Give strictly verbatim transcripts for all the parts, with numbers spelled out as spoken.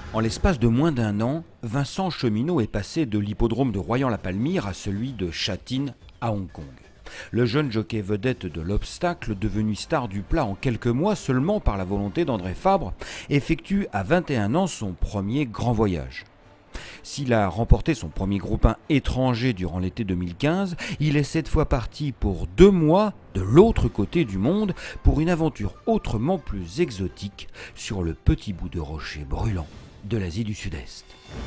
En l'espace de moins d'un an, Vincent Cheminot est passé de l'hippodrome de Royan-la-Palmyre à celui de Châtine à Hong Kong. Le jeune jockey vedette de l'obstacle, devenu star du plat en quelques mois seulement par la volonté d'André Fabre, effectue à vingt et un ans son premier grand voyage. S'il a remporté son premier groupe un étranger durant l'été deux mille quinze, il est cette fois parti pour deux mois de l'autre côté du monde pour une aventure autrement plus exotique sur le petit bout de rocher brûlant de l'Asie du Sud-Est.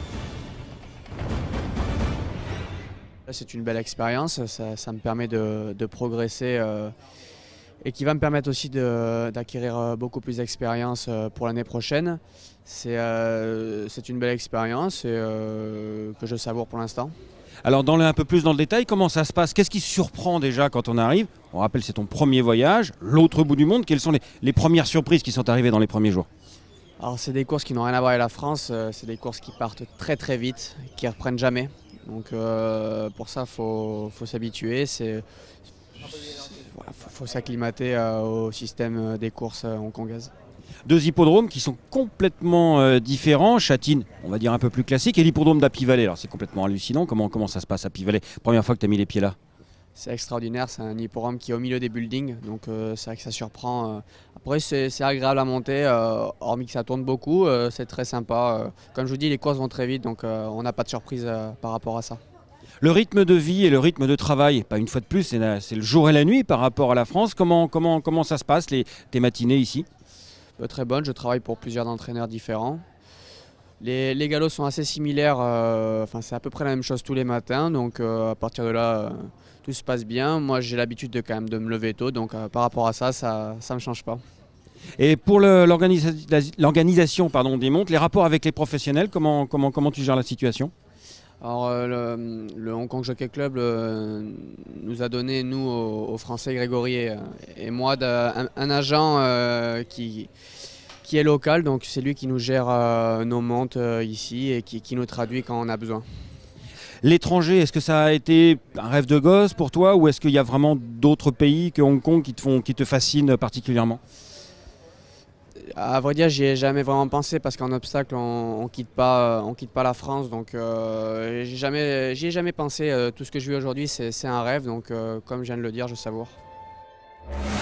C'est une belle expérience, ça, ça me permet de, de progresser euh, et qui va me permettre aussi d'acquérir beaucoup plus d'expérience pour l'année prochaine. C'est euh, une belle expérience et, euh, que je savoure pour l'instant. Alors dans le, un peu plus dans le détail, comment ça se passe? Qu'est-ce qui surprend déjà quand on arrive? On rappelle, c'est ton premier voyage, l'autre bout du monde. Quelles sont les, les premières surprises qui sont arrivées dans les premiers jours? Alors c'est des courses qui n'ont rien à voir avec la France, c'est des courses qui partent très très vite, qui ne reprennent jamais. Donc euh, pour ça, il faut, faut s'habituer, il voilà, faut, faut s'acclimater euh, au système des courses euh, hongkongaises. Deux hippodromes qui sont complètement euh, différents. Châtine, on va dire un peu plus classique, et l'hippodrome d'Happy-Valley. Alors c'est complètement hallucinant. Comment, comment ça se passe à Happy-Valley? Première fois que tu as mis les pieds là? C'est extraordinaire, c'est un hippodrome qui est au milieu des buildings, donc euh, c'est vrai que ça surprend. Euh. Après c'est agréable à monter, euh, hormis que ça tourne beaucoup, euh, c'est très sympa. Euh. Comme je vous dis, les courses vont très vite, donc euh, on n'a pas de surprise euh, par rapport à ça. Le rythme de vie et le rythme de travail, pas une fois de plus, c'est le jour et la nuit par rapport à la France. Comment, comment, comment ça se passe, les, tes matinées ici? euh, Très bonne, je travaille pour plusieurs entraîneurs différents. Les, les galops sont assez similaires, euh, enfin, c'est à peu près la même chose tous les matins, donc euh, à partir de là, euh, tout se passe bien. Moi j'ai l'habitude de, quand même de me lever tôt, donc euh, par rapport à ça, ça ne me change pas. Et pour l'organisation des montes, les rapports avec les professionnels, comment, comment, comment tu gères la situation? Alors, euh, le, le Hong Kong Jockey Club euh, nous a donné, nous, aux, aux Français, Grégory et, et moi, de, un, un agent euh, qui... qui est local, donc c'est lui qui nous gère euh, nos montes euh, ici et qui, qui nous traduit quand on a besoin. L'étranger, est-ce que ça a été un rêve de gosse pour toi, ou est-ce qu'il y a vraiment d'autres pays que Hong Kong qui te, font, qui te fascinent particulièrement? À vrai dire, j'y ai jamais vraiment pensé parce qu'en obstacle, on ne quitte pas, on quitte pas la France, donc euh, j'y ai, ai jamais pensé. Tout ce que je vis aujourd'hui, c'est un rêve, donc euh, comme je viens de le dire, je savoure.